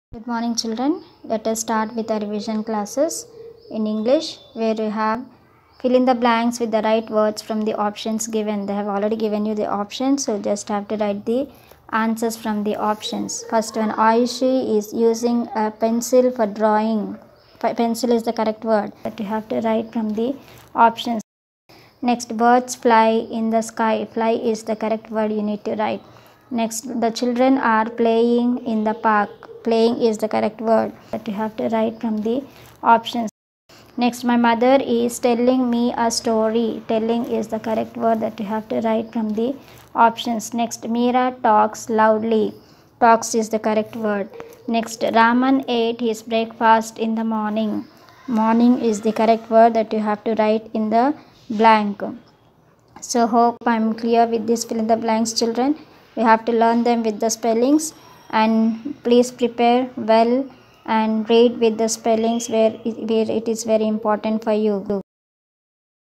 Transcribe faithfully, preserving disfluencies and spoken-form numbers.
Good morning children. Let us start with our revision classes in English, where we have fill in the blanks with the right words from the options given. They have already given you the options, so just have to write the answers from the options. First one, Aishi is using a pencil for drawing. P- pencil is the correct word, but you have to write from the options. Next, birds fly in the sky. Fly is the correct word you need to write. Next, the children are playing in the park. Playing is the correct word that you have to write from the options. Next, my mother is telling me a story. Telling is the correct word that you have to write from the options. Next, Meera talks loudly. Talks is the correct word. Next, Raman ate his breakfast in the morning. Morning is the correct word that you have to write in the blank. So hope I'm clear with this fill in the blanks children. We have to learn them with the spellings, and please prepare well and read with the spellings where it, where it is very important for you.